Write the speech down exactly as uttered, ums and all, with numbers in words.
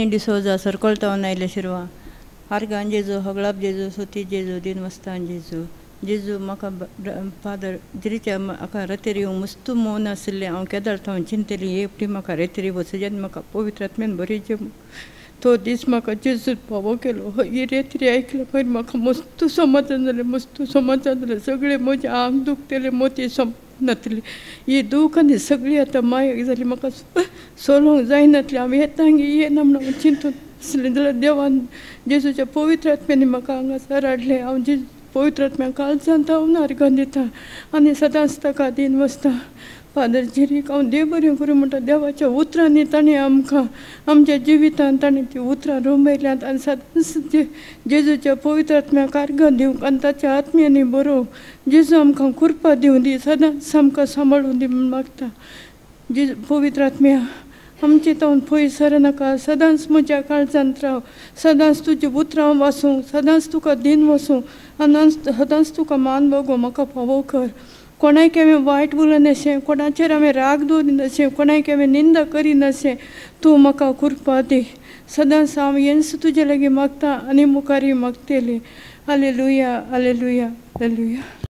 Anthony D'Souza, Circle Town, Naila Shirwa. Argan Jesu, Haglab Jesu, Soti Jesu, Din Wastan Jesu. Jesu maka Father, Jiricha maka rateri mustu mona sille on kedar town chinteli ye prima ka rateri vosajan maka povitratmen borijum. तो दिस मका जेसु पावो केलो ये रेत्री ऐकलं पण मका मस्त समाधान झालं मस्त समाधान झालं सगळे माझे अंग दुखतेले मोती संपनतले ये दुखाने सगळी आता माय झाली मका सोलोंग जायनतले आम्ही येतांगी ये नमन चिंतून सिलेंडर देवान जेसूच्या पवित्र आत्म्याने मका अंगास रडले हांव जे पवित्र आत्म्या काल सांगता उनार गंदिता आणि सदांच ताका दिन वसता फादर जिरीक हांव देव बरें करूं म्हणटा देवाच्या उतरांनी ताणें आमकां आमच्या जिवितांत ताणें ती उतरां रोंबयल्यांत आनी सदांच जेजूच्या पवित्र आत्म्याक अर्घ दिवंक आनी ताच्या आत्म्यानी बरोवंक जेजू आमकां कृपा दिवं दी सदांच आमकां सांबाळून दी म्हूण मागता जेजू पवित्र आत्म्या आमचे तावन पयस सरनाका सदांच म्हज्या काळजांत राव सदांच तुजी उतरां वाचूंक सदांच तुका दिन वचूंक आनी सदांच तुका मान बगो म्हाका फावो कर कोणाक हांवें वायट उलोवन अशें कोणाचेर हांवें राग दवरीन अशें कोणाक हांवें निंदा करीन अशें तूं म्हाका कृपा दी सदांच हांव येस तुजे लागीं मागता आनी मुखारय मागतलें हालेलुया हालेलुया हालेलुया